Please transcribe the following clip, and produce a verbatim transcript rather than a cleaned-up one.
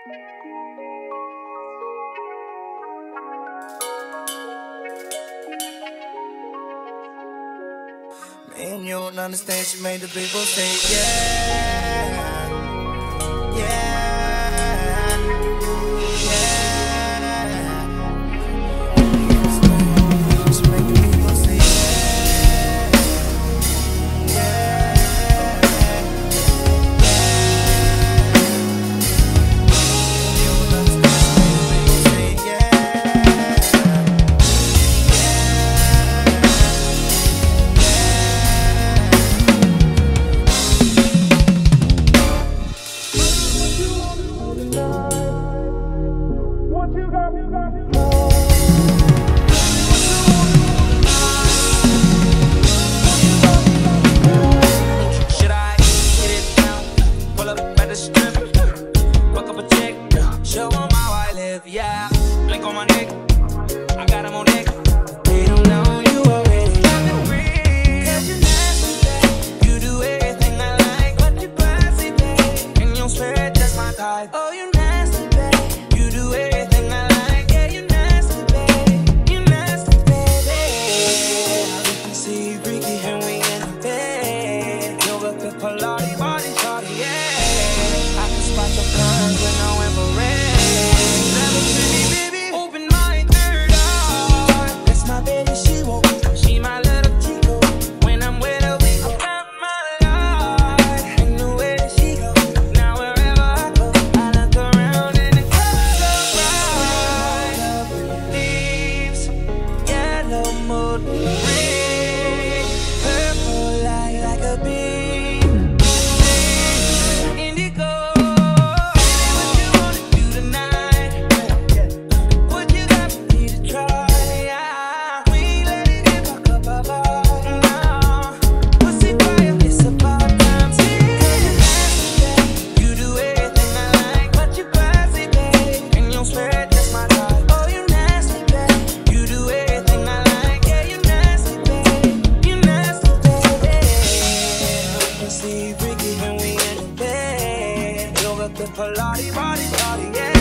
And you don't understand, she made the people say yeah, yeah, yeah. She made the people say yeah, yeah, yeah. You don't understand, she made the people say yeah. Yeah, blink on my neck, I got him on deck. They don't know you already. Cause you're nasty, babe. You do everything I like, but you're classy, babe. And you'll swear it, that's my type. Oh, you nasty, babe. You do everything I like, yeah, you nasty, babe. You nasty, baby. We can see freaky and we in the bed. Yoga, the Pilates, body, shorty, yeah. I can spot your curves with no infrared. Pilates, body, body, yeah.